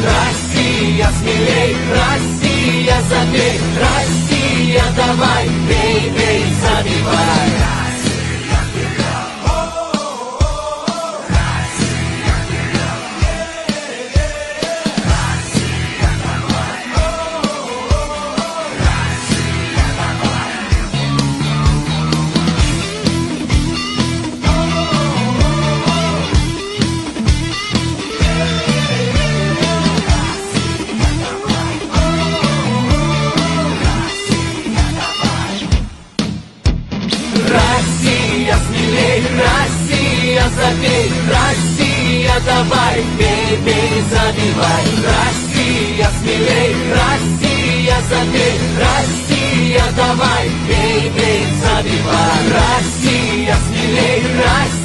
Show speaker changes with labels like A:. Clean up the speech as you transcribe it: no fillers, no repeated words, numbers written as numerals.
A: Россия, смелей, Россия, забей, Россия, давай, бей, бей, забивай. Россия, смелей, Россия, забей, Россия, давай, бей, бей, забивай. Россия, смелей, Россия, забей, Россия, давай, бей, бей, забивай. Россия, смелей, Россия.